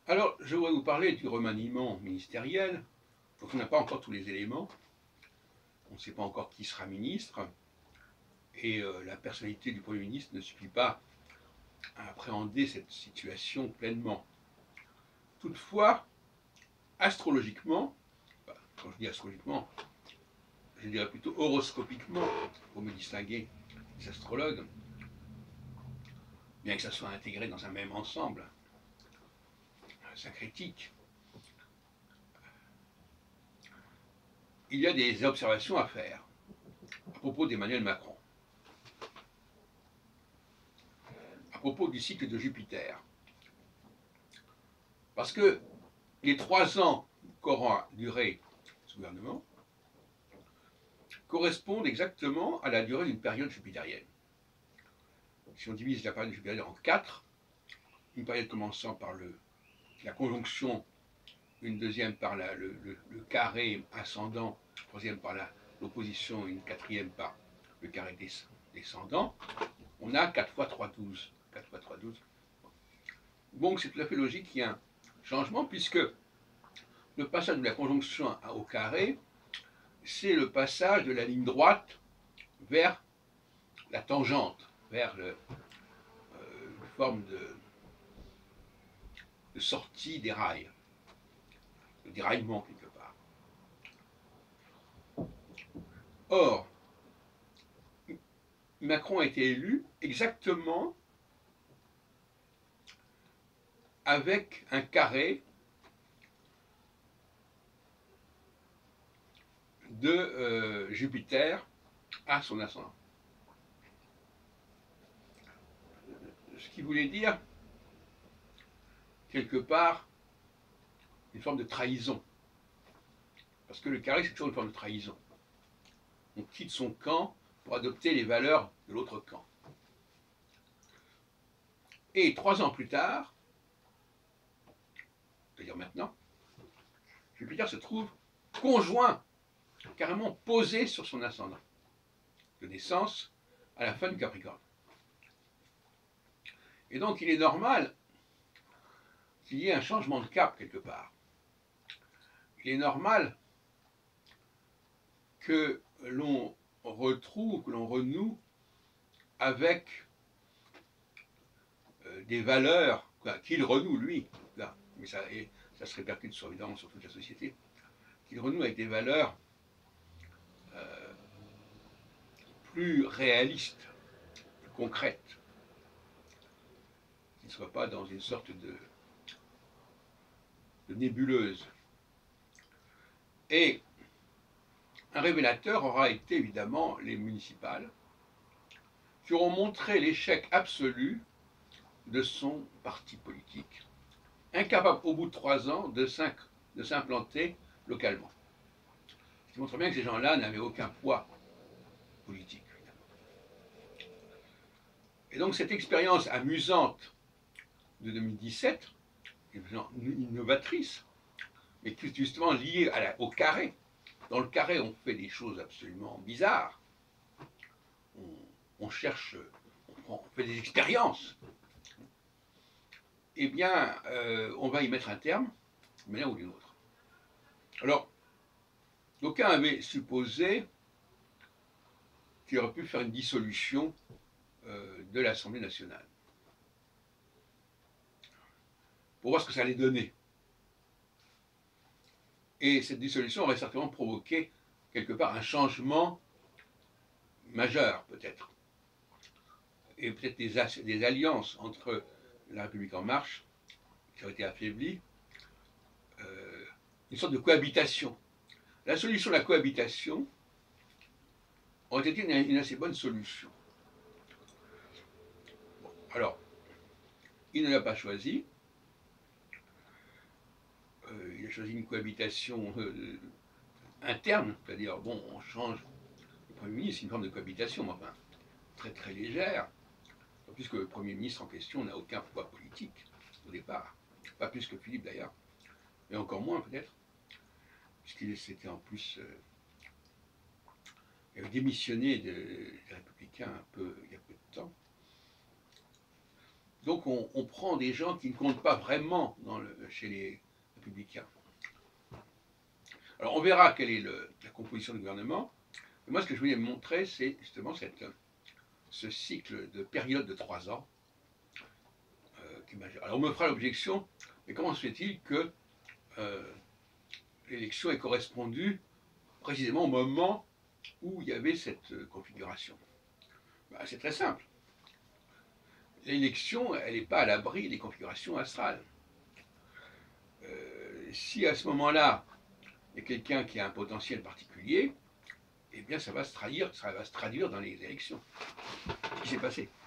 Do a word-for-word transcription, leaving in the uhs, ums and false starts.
Alors, je voudrais vous parler du remaniement ministériel. Donc, on n'a pas encore tous les éléments. On ne sait pas encore qui sera ministre. Et euh, la personnalité du Premier ministre ne suffit pas à appréhender cette situation pleinement. Toutefois, astrologiquement, bah, quand je dis astrologiquement, je dirais plutôt horoscopiquement, pour me distinguer des astrologues, bien que ça soit intégré dans un même ensemble syncrétique, il y a des observations à faire à propos d'Emmanuel Macron, à propos du cycle de Jupiter. Parce que les trois ans qu'aura duré ce gouvernement correspondent exactement à la durée d'une période jupitérienne. Si on divise la période jupitérienne en quatre, une période commençant par le, la conjonction, une deuxième par la, le, le, le carré ascendant, une troisième par l'opposition et une quatrième par le carré descendant, on a quatre fois trois, douze. quatre fois trois, douze. Donc c'est tout à fait logique qu'il y ait un changement, puisque le passage de la conjonction au carré, c'est le passage de la ligne droite vers la tangente, vers le, euh, une forme de, de sortie des rails, de déraillement quelque part. Or, Macron a été élu exactement avec un carré de euh, Jupiter à son ascendant. Ce qui voulait dire, quelque part, une forme de trahison. Parce que le carré, c'est toujours une forme de trahison. On quitte son camp pour adopter les valeurs de l'autre camp. Et trois ans plus tard, c'est-à-dire maintenant, Jupiter se trouve conjoint, carrément posé sur son ascendant de naissance à la fin du Capricorne. Et donc il est normal qu'il y ait un changement de cap quelque part. Il est normal que l'on retrouve, que l'on renoue avec euh, des valeurs qu'il renoue lui, là, mais ça, et ça se répercute sur, évidemment sur toute la société, qu'il renoue avec des valeurs euh, plus réalistes, plus concrètes, qui ne soient pas dans une sorte de, de nébuleuse. Et un révélateur aura été évidemment les municipales, qui auront montré l'échec absolu de son parti politique, incapable au bout de trois ans de s'implanter localement. Ce qui montre bien que ces gens-là n'avaient aucun poids politique. Et donc cette expérience amusante de deux mille dix-sept, innovatrice, mais qui est justement liée à la, au carré. Dans le carré, on fait des choses absolument bizarres. On, on cherche, on, prend, on fait des expériences. Eh bien, euh, on va y mettre un terme, mais l'un ou d'une autre. Alors, d'aucuns avaient supposé qu'il aurait pu faire une dissolution euh, de l'Assemblée nationale, pour voir ce que ça allait donner. Et cette dissolution aurait certainement provoqué quelque part un changement majeur, peut-être. Et peut-être des, des alliances entre la République en marche, qui aurait été affaiblie, euh, une sorte de cohabitation. La solution de la cohabitation aurait été une, une assez bonne solution. Bon, alors, il ne l'a pas choisi. Euh, il a choisi une cohabitation euh, interne, c'est-à-dire, bon, on change le Premier ministre, c'est une forme de cohabitation, mais enfin, très très légère, puisque le Premier ministre en question n'a aucun poids politique au départ, pas plus que Philippe d'ailleurs, mais encore moins peut-être, puisqu'il s'était en plus, euh, il avait démissionné de, des Républicains un peu, il y a peu de temps. Donc on, on prend des gens qui ne comptent pas vraiment dans le, chez les républicains. Alors on verra quelle est le, la composition du gouvernement. Et moi, ce que je voulais montrer, c'est justement cette, ce cycle de période de trois ans. Euh, qui Alors on me fera l'objection, mais comment se fait-il que euh, l'élection ait correspondu précisément au moment où il y avait cette euh, configuration? Ben, c'est très simple. L'élection, elle n'est pas à l'abri des configurations astrales. Euh, si à ce moment-là, il y a quelqu'un qui a un potentiel particulier, eh bien ça va se traduire, ça va se traduire dans les élections. Ce qui s'est passé.